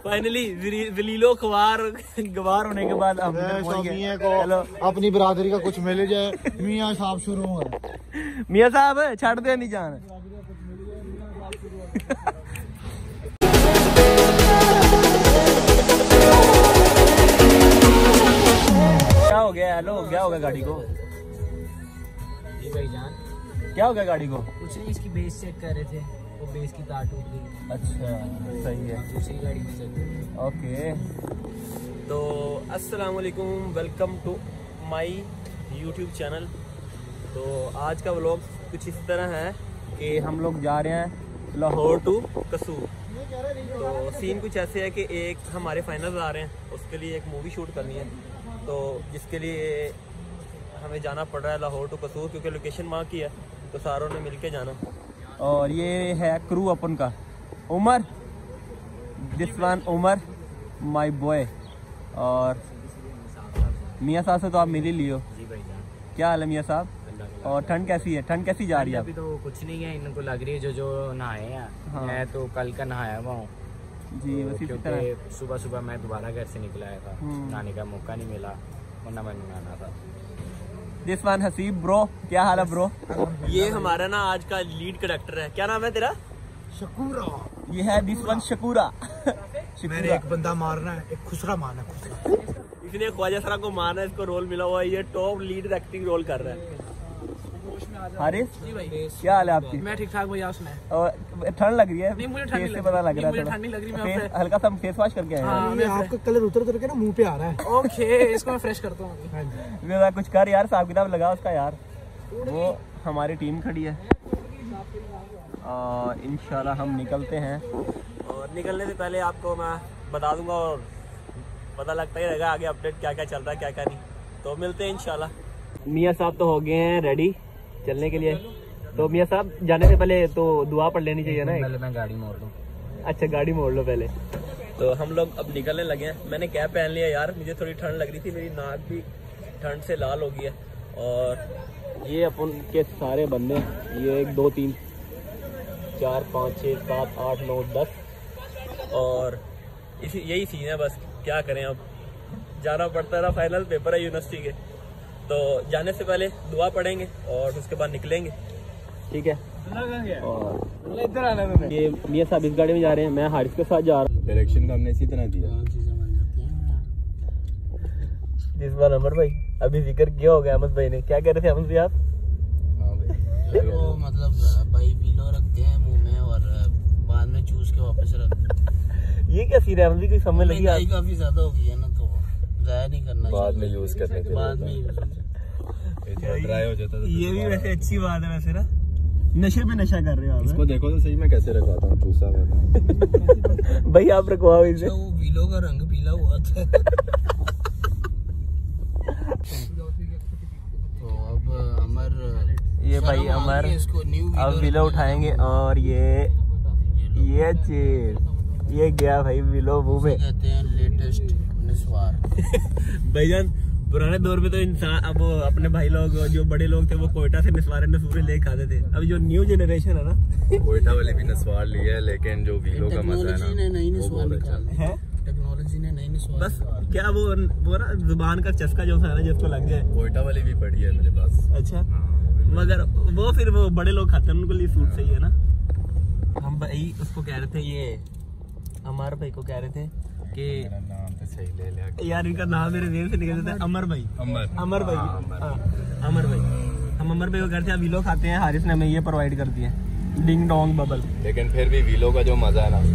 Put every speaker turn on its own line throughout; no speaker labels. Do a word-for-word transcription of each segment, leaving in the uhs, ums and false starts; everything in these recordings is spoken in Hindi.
फाइनली वलीलो ख्वार गवार होने के बाद हम
चलो अपनी बरादरी का कुछ मिल जाए। मियाँ साहब शुरू हो
मियाँ साहब छड़ दे नहीं जान। क्या हो गया? हेलो क्या हो गया गाड़ी को?
जी भाईजान
क्या हो गया गाड़ी को?
कुछ नहीं, इसकी बेस चेक कर रहे थे, वो बेस की तार टूट गई।
अच्छा सही है,
दूसरी गाड़ी में चल रही।
ओके। तो अस्सलाम वालेकुम, welcome to my YouTube channel. तो आज का व्लॉग कुछ इस तरह है कि हम लोग जा रहे हैं लाहौर टू कसूर। तो सीन कुछ ऐसे है कि एक हमारे फाइनल आ रहे हैं, उसके लिए एक मूवी शूट करनी है, तो जिसके लिए हमें जाना पड़ रहा है लाहौर टू कसूर, क्योंकि लोकेशन वहाँ की है, तो सारों ने मिलके जाना। और ये है क्रू अपन का, Umar, this one Umar my boy. और मियाँ साहब से तो आप मिल ही लियो।
जी भाईजान
क्या हाल है मियाँ साहब? और ठंड कैसी है? ठंड कैसी जा रही है?
अभी तो कुछ नहीं है, इनको लग रही है जो जो नहाए हैं।
हाँ।
मैं तो कल का नहाया हुआ हूँ
जी,
तो
उसी तरह।
क्योंकि सुबह सुबह मैं दोबारा घर से निकला आया था, नहाने का मौका नहीं मिला, वरना मैं नहाना था।
दिस वन हसीब ब्रो, क्या हाल है ब्रो? ये हमारा ना आज का लीड करेक्टर है। क्या नाम है तेरा?
शकूरा।
ये है दिस वन शकूरा।
मैंने एक बंदा मारना है, एक खुसरा मारना है, खुसरा।
इसने ख्वाजा सरा को मारना है, इसको रोल मिला हुआ है, ये टॉप लीड एक्टिंग रोल कर रहा है। हारिस क्या हाल है आपकी?
मैं ठीक ठाक भैया। उसमें
और ठंड लग रही है?
नहीं, मुझे ठंड
फेस
नहीं
से
लग
पता लग
रही,
रहा
मुझे
है,
ठंड नहीं लग रही, मैं
फेस हल्का सा फेस वॉश करके आए हैं।
हाँ,
ये आपका कलर उतर उतर के ना मुंह पे आ रहा है।
ओके, इसको मैं फ्रेश करता हूँ।
मेरा कुछ कर यार, हिसाब किताब लगा उसका यार। वो हमारी टीम खड़ी है और इंशाल्लाह हम निकलते हैं। और निकलने से पहले आपको मैं बता दूंगा और पता लगता ही रहेगा आगे अपडेट क्या क्या चल रहा है, क्या क्या नहीं। तो मिलते हैं इंशाल्लाह। मियाँ साहब तो हो गए हैं रेडी चलने के लिए। तो मियाँ साहब जाने से पहले तो दुआ पढ़ लेनी चाहिए ना।
पहले मैं गाड़ी मोड़ दूँ।
अच्छा गाड़ी मोड़ लो पहले। तो हम लोग अब निकलने लगे हैं। मैंने कैप पहन लिया यार, मुझे थोड़ी ठंड लग रही थी, मेरी नाक भी ठंड से लाल हो गई है। और ये अपन के सारे बंदे, ये एक दो तीन चार पाँच छः सात आठ नौ दस, और इसी यही सीन है बस। क्या करें, अब जाना पड़ता है, फाइनल पेपर है यूनिवर्सिटी के। तो जाने से पहले दुआ पढ़ेंगे और उसके बाद निकलेंगे, ठीक है। और इधर आना है। ये मियाँ साहब इस गाड़ी में जा रहे हैं, मैं हारिस के साथ जा रहा हूँ।
डायरेक्शन का हमने इसी तरह दिया।
जिस बार अमर भाई अभी जिक्र किया होगा अहमद भाई ने, क्या कह रहे थे अहमद भाई आप?
हाँ भाई,
वो मतलब भाई वीलो रखते हैं मुंह में और बाद में चूस के वापस रखते हैं।
ये क्या सीन है अहमद जी, कोई समझ लगी?
महंगाई काफी ज्यादा हो गई है ना, तो जाया नहीं करना,
बाद में यूज करने के
बाद में यूज
ड्राई हो जाता है।
ये भी वैसे अच्छी बात है वैसे ना, नशे पे नशा कर रहे हो आप।
इसको देखो तो सही, मैं कैसे रखवाता हूँ चूसा हुआ।
भाई आप रखवाओ इसे।
वो वीलो का रंग पीला हुआ था। तो अब अमर,
ये भाई अमर अब विलो उठाएंगे और ये ये चीज ये गया भाई विलो मुंह में।
कहते हैं लेटेस्ट निस्वार।
भाईजान पुराने दौर में तो इंसान, अब अपने भाई लोग जो बड़े लोग थे वो कोयटा से निस्वारे नसूरे ले खाते थे। अब जो न्यू जनरेशन है ना,
कोयटा वाले भी नस्वार लिए है, लेकिन जो वीलो का मजा है ना,
ने नई निस्वार
बहुत अच्छा
निकाली है। टेक्नोलॉजी ने नई निस्वार,
बस क्या वो वो ना जुबान का चस्का जो है ना जिसको लग जाए।
कोयटा वाली भी पड़ी है मेरे पास।
अच्छा, मगर वो फिर वो बड़े लोग खाते हैं, उनको लिए सूट सही है ना। हम भाई उसको कह रहे थे, ये अमर भाई को कह रहे थे कि
नाम तो सही ले लिया
यार, इनका नाम मेरे जेब से निकल जाता है। अमर भाई,
अमर
अमर भाई, हाँ अमर भाई। हम अमर भाई को कहते हैं विलो खाते हैं, हारिस ने हमें ये प्रोवाइड कर दिया डिंग डोंग बबल।
लेकिन फिर भी वीलो का जो मजा है ना,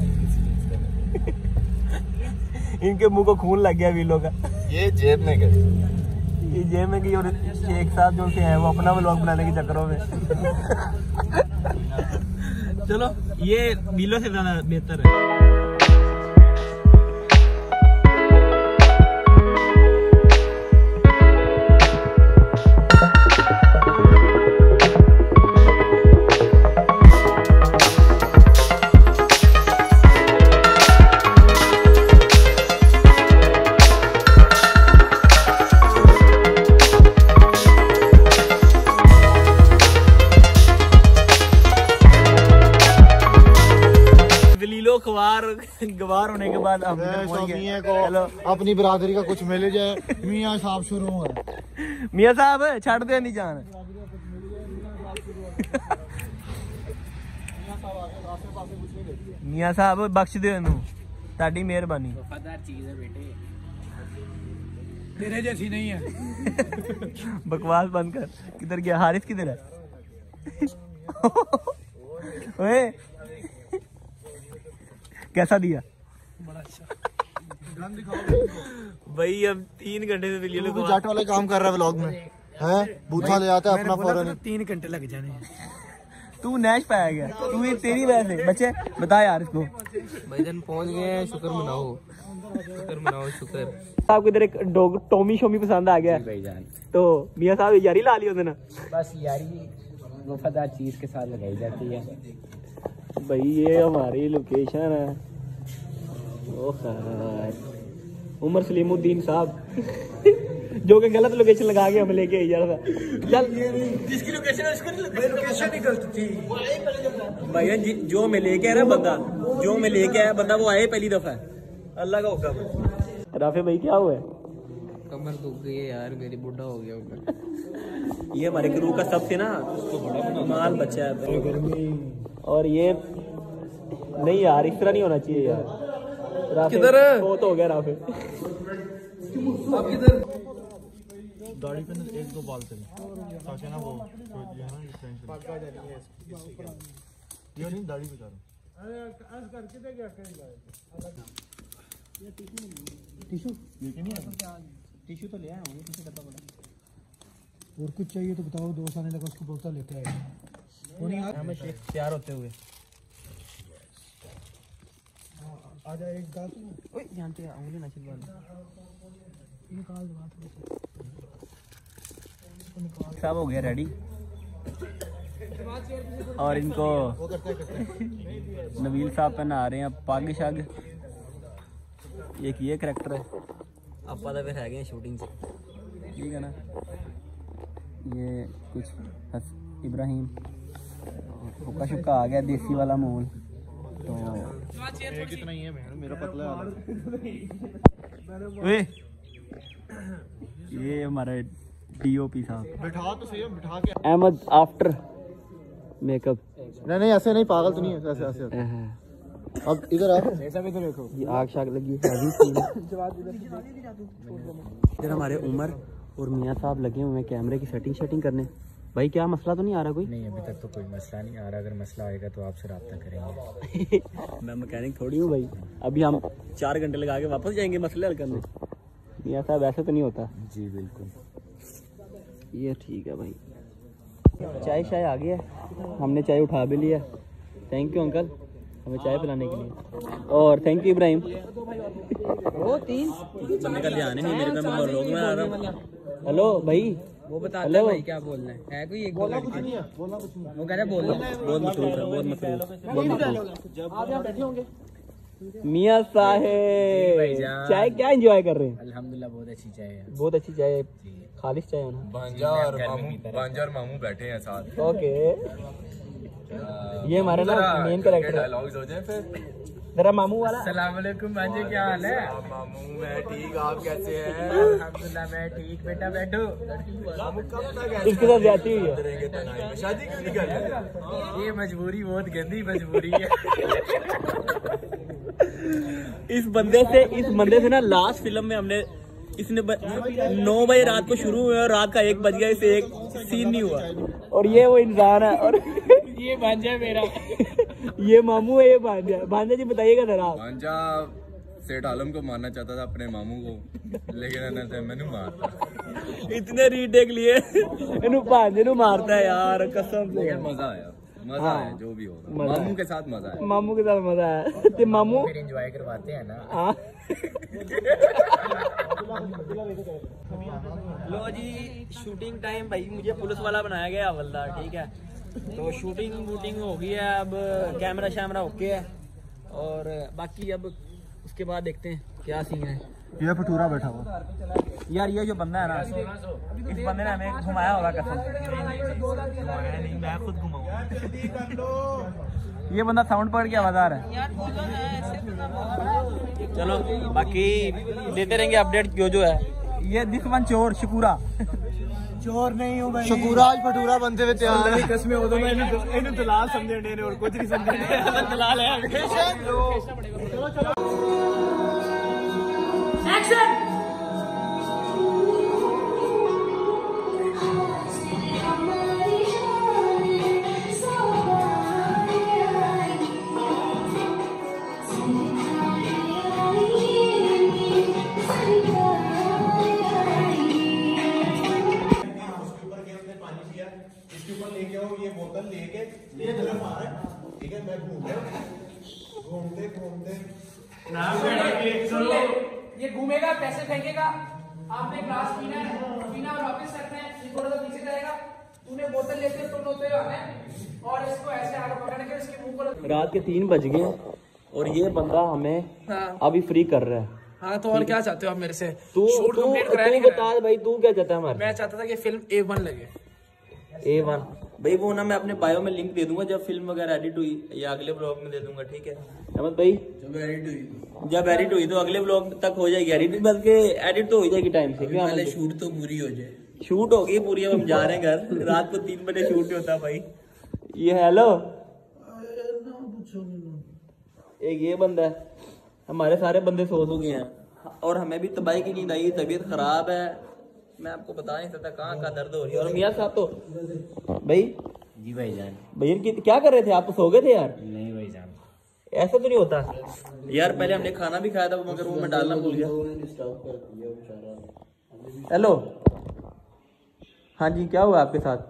इनके मुंह को खून लग गया विलो का।
ये जेब में गए,
ये जेब में गई। और शेख साहब जो से हैं वो अपना व्लॉग बनाने के चक्करों में। चलो ये विलो से ज्यादा बेहतर है। अखबार के बाद हम इधर पहुंच गए।
मियां को अपनी बिरादरी का कुछ मिल जाए, मियां साहब शुरू है।
मियां साहब छड़ दे नहीं जान। मियां साहब बख्श दे इनू, ताड़ी मेहरबानी।
वफादार चीज है बेटे,
तेरे जैसी नहीं है।
बकवास बंद कर। किधर गया हारिस, किधर है? ओए कैसा दिया?
बड़ा अच्छा।
भाई अब तीन घंटे से वीडियो
तू जाट वाले काम कर रहा है व्लॉग में, है बूथा ले आता है अपना फौरन।
तीन घंटे लग जाने।
तू नैश पाया गया, तू ही तेरी वजह से। बच्चे बता यार इसको।
भाईजान पहुंच गए हैं, शुक्र मनाओ, शुक्र मनाओ, शुक्र।
आपको इधर एक डॉग टॉमी शोमी पसंद आ गया
भाईजान,
तो मियां साहब यारी ला ली उन्होंने।
बस यारी वफादार चीज के साथ लगाई जाती है।
भाई ये हमारी लोकेशन है। ओ खैर, उमर सलीमुद्दीन साहब जो कि गलत लोकेशन लगा के हमें लेके जा रहा था। चल जिसकी लोकेशन है उसको लोकेशन ही गलत थी भैया। जो मैं लेके आया ना बंदा, जो मैं लेके आया बंदा वो आए पहली दफा। अल्लाह का हुक्म। राफे भाई क्या हुआ है?
कमर दुख गई है यार मेरी, बुढ़ा हो गया हूँ।
ये हमारे गुरु का सबसे ना माल बच्चा है। और ये नहीं यार, इस तरह नहीं होना चाहिए यार। किधर है? बहुत हो गया राफे।
आप किधर? दाढ़ी पे एक दो बाल थे ताकि ना वो ये है ना ये नहीं दाढ़ी पे करो। अरे आज करके दे क्या करेगा? टिश्यू लेके नहीं आया?
टिश्यू तो ले आया हूँ, टिश्यू डब्बा बड़ा।
और कुछ चाहिए तो बताओ, दोस्त आने लगा उसको बोलता लेते आए।
हमें शेख तैयार होते हुए
आजा एक दाल
ओए जानते हैं उंगली ना छिलवा
निकाल दो
सब हो गया रेडी। और इनको नबील साहब पहना रहे हैं पग शग। एक ये करैक्टर है। आप तो फिर है शूटिंग से, ठीक है ना। ये कुछ हस इब्राहिम हुक्का शुक्का आ गया, देसी वाला मोल। तो
कितना ही है मेरा पतला
वे ये हमारे डीओपी साहब
बिठा तो सही है, बिठा के।
Ahmed after makeup.
नहीं नहीं ऐसे नहीं, पागल तो नहीं है, ऐसे ऐसे। अब इधर आओ,
ऐसा भी तो देखो, ये आग शाग लगी है। इधर हमारे उमर और मियाँ साहब लगे हुए हैं कैमरे की सेटिंग शेटिंग करने। भाई क्या मसला तो नहीं आ रहा कोई?
नहीं अभी तक तो कोई मसला नहीं आ रहा, अगर मसला आएगा तो आपसे रब्ता करेंगे।
मैं मैकेनिक थोड़ी हूँ भाई, अभी हम चार घंटे लगा के वापस जाएंगे मसले हल करने। मियाँ साहब ऐसे तो नहीं होता।
जी बिल्कुल,
ये ठीक है भाई। चाय शाय आ गया, हमने चाय उठा भी लिया। थैंक यू अंकल हमें चाय पिलाने के लिए, और थैंक यू इब्राहिम। वो तीन बंदे का ध्यान ही नहीं मेरे पे, मैं लोग में आ रहा हूँ। हेलो भाई,
वो बता दो भाई क्या बोलना है, है कोई एक बोला कुछ नहीं है, बोलना कुछ नहीं, वो कह रहे बोल
बहुत मसरूफ है, बहुत मसरूफ बहुत मसरूफ। आप यहाँ बैठे होंगे मियाँ साहेब, चाय क्या एंजॉय कर रहे हैं?
अल्हम्दुलिल्लाह बहुत अच्छी चाय है,
बहुत अच्छी चाय, खालिश चाय है ना।
भांजा और मामू, भांजा और मामू बैठे हैं साथ।
ओके, ये हमारा ना मेन कैरेक्टर है।
डायलॉग्स हो जाए फिर।
जरा मामू वाला।
अस्सलाम वालेकुम भांजे, क्या हाल है?
मामू मैं ठीक, आप कैसे हैं?
अल्हम्दुलिल्लाह मैं ठीक, बेटा बैठो।
इसके साथ जाती हुई है।
शादी क्यों नहीं कर रहे?
ये मजबूरी बहुत गंदी मजबूरी है।
इस बंदे से इस बंदे से ना लास्ट फिल्म में हमने इसने ब... नौ बजे रात को शुरू हुआ और रात का एक बज गया, इसे एक सीन नहीं हुआ। और ये वो इंसान है, और
ये भांजा मेरा।
ये मामू है, ये भांजा। भांजा जी बताइएगा जरा आप।
भांजा सेठ आलम को मारना चाहता था अपने मामू को, लेकिन मैंने मारता।
इतने रीटेक लिए इन्हू भांजे नू मारता है यार, कसम से।
मजा आया, मजा
हाँ,
आया, जो भी हो मामू के साथ मजा आया।
मामू के साथ मजा आया। ते मामू
फिर एंजॉय करवाते हैं ना।
हाँ। लो जी शूटिंग टाइम भाई, मुझे पुलिस वाला बनाया गया हवलदार, ठीक है। तो शूटिंग वूटिंग हो गई है, अब कैमरा शैमरा ओके है, और बाकी अब उसके बाद देखते हैं क्या सीन है।
ये भटूरा बैठा हुआ
यार, ये जो बंदा है ना, इस बंदे ने हमें घुमाया होगा कसम। नहीं, मैं खुद घुमाऊंगा। ये बंदा साउंड पकड़ के आवाज आ रहा है। चलो बाकी देते रहेंगे अपडेट जो जो है। ये दिस वन चोर शकूरा
चोर नहीं हूँ मैं, शकूरा आज भटूरा बनते हुए तैयार है। कसमें हो तो मैं इन्हें दलाल समझे ने और कुछ नहीं समझे। दलाल है चलो चलो एक्शन। ये बोतल लेके ये तरफ आ रहा है, ठीक है। मैं घूमते घूमते घूमते
ये घूमेगा, पैसे फेंकेगा, आपने ग्लास पीना है, पीना और वापस रखना है, थोड़ा सा पीछे जाएगा, तूने बोतल लेके तुम होते आना है और इसको ऐसे आगे पकड़ के इसके मुंह पर।
रात के तीन बज गए और ये बंदा हमें हाँ। अभी फ्री कर रहा है।
हाँ तो और क्या चाहते हो आप मेरे से?
तू
शूट
तू बता भाई, तू क्या चाहता है हमारे?
मैं चाहता था कि फिल्म ए वन लगे।
ए वन भाई वो ना मैं अपने बायो में लिंक दे दूंगा जब फिल्म वगैरह एडिट हुई, या अगले ब्लॉग में दे दूंगा, ठीक है अहमद भाई? जब एडिट हुई जब एडिट हुई तो अगले ब्लॉग तक हो जाएगी एडिट, बल्कि एडिट तो हो जाएगी टाइम से। क्या पहले शूट तो पूरी हो जाए। शूट हो गई पूरी, अब हम जा रहे हैं घर। रात को तीन बजे शूट नहीं होता भाई। ये हेलो एक ये बंदा है, हमारे सारे बंदे सो सो गए हैं और हमें भी तबाही की नींद आई, तबीयत खराब है, मैं आपको बता नहीं सकता कहाँ कहाँ दर्द हो रही है। और मियां साहब तो भाई
जी भाई जान
भैया की क्या कर रहे थे आप? तो सो गए थे यार?
नहीं भाई जान
ऐसा तो नहीं होता यार। पहले हमने खाना भी खाया था मगर वो मैं डालना भूल गया। हेलो हाँ जी क्या हुआ आपके साथ?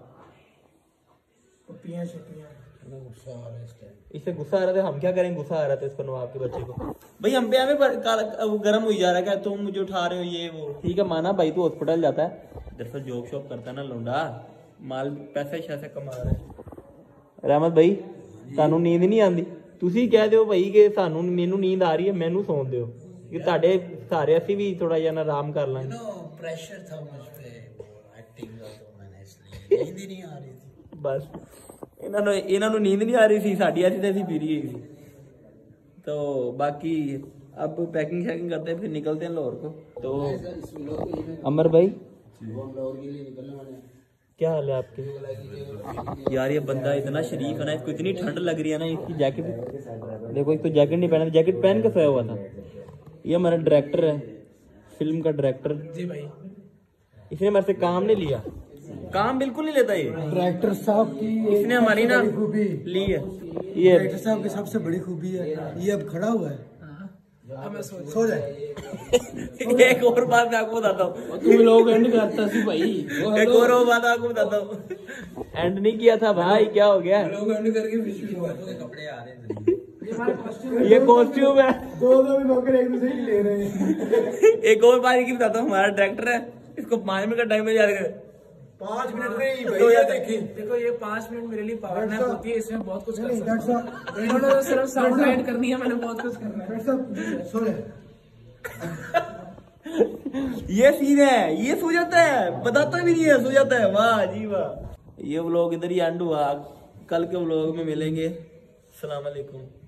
इससे गुस्सा आ रहा था, हम क्या करें? गुस्सा आ रहा था इसको, नवाब के बच्चे को। भाई हम पे हमें गर्म हो जा रहा है क्या? तुम मुझे उठा रहे हो ये वो। ठीक है माना भाई, तू हॉस्पिटल जाता है, दरअसल जॉब शॉब करता है ना लौंडा, माल पैसे शैसे कमा रहा है। रहमत भाई सानू नींद नहीं आती, तुसी कह दो भाई कि सानू मेनू नींद आ रही है, मैनू सौन दो कि ਤੁਹਾਡੇ ਸਾਰੇ ਅਸੀਂ भी थोड़ा ਜਿਹਾ आराम कर लांगे।
प्रेशर था मुझ पे एक्टिंग का, तो मैंने इसलिए नींद ही नहीं आ रही थी
बस। इन्होंने इन्होंने नींद नहीं आ रही थी, साड़ी ऐसी तैसी पी रही थी। तो बाकी अब पैकिंग शैकिंग करते हैं, फिर निकलते हैं लाहौर को। तो अमर भाई क्या हाल है आपके? यार ये बंदा इतना शरीफ है ना, इसको इतनी ठंड लग रही है ना, इसकी जैकेट देखो, इसको जैकेट नहीं पहना, जैकेट पहन के सोया हुआ था। ये हमारा डायरेक्टर है, फिल्म का डायरेक्टर जी भाई। इसने मेरे से काम नहीं लिया, काम बिल्कुल नहीं लेता ये
डायरेक्टर साहब की।
इसने हमारी ना
खूबी
ली है, ये
डायरेक्टर साहब की सबसे बड़ी खूबी है ये अब खड़ा हुआ है। सो जाए।
एक और बात मैं आपको बताता हूँ,
तुम लोग एंड करता सी भाई।
एक और बात आपको बताता हूँ, एंड नहीं किया था भाई, क्या हो गया?
लोग एंड करके
कपड़े आ रहे हैं,
ये कॉस्ट्यूम है।
दो दो नौकर एक दूसरे की ले रहे हैं।
एक और बात की बताता हूँ, हमारा डायरेक्टर है, इसको पांच मिनट का टाइम मिल जाएगा।
पाँच मिनट नहीं
तो यार देखिए,
देखो ये पाँच मिनट मेरे लिए पावर नैप होती है, इसमें बहुत कुछ कर सकता हूं। इन्होंने तो सिर्फ साउंड ऐड करनी है, मैंने बहुत कुछ करना है।
सो जाए।
ये सीन है, ये सो जाता है, बताता भी नहीं है, सो जाता है। वाह जी वाह। ये व्लॉग इधर ही एंड हुआ, कल के व्लॉग में मिलेंगे। अस्सलाम वालेकुम।